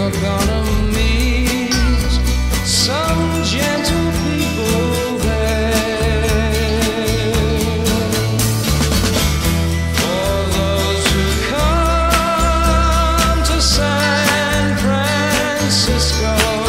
you're gonna meet some gentle people there. For those who come to San Francisco,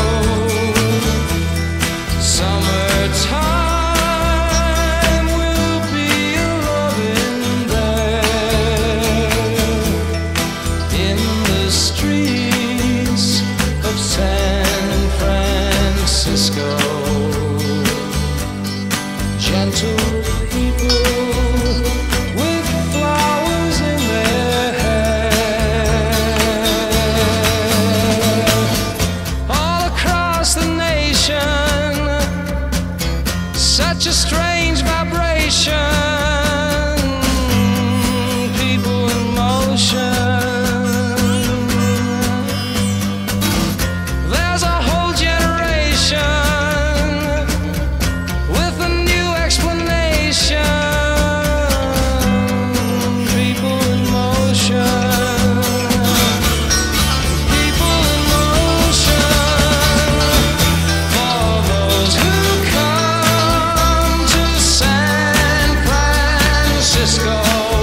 summertime will be a loving there. In the streets of San Francisco, gentle people with flowers in their hair. All across the nation, such a strange vibration, people in motion. There's a whole generation with a new explanation, people in motion. People in motion. For those who come to San Francisco,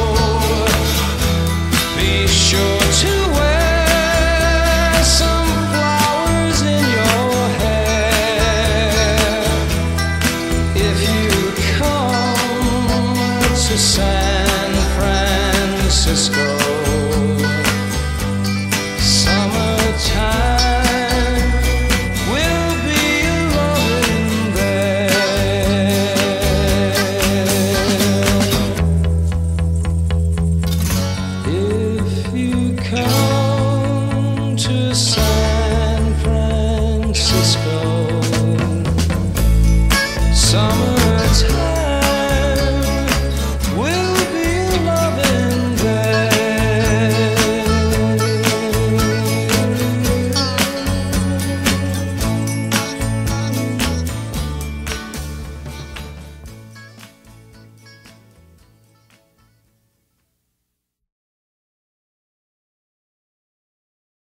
be sure to wear some flowers in your hair. If you come to San Francisco, summertime will be loving there. If you come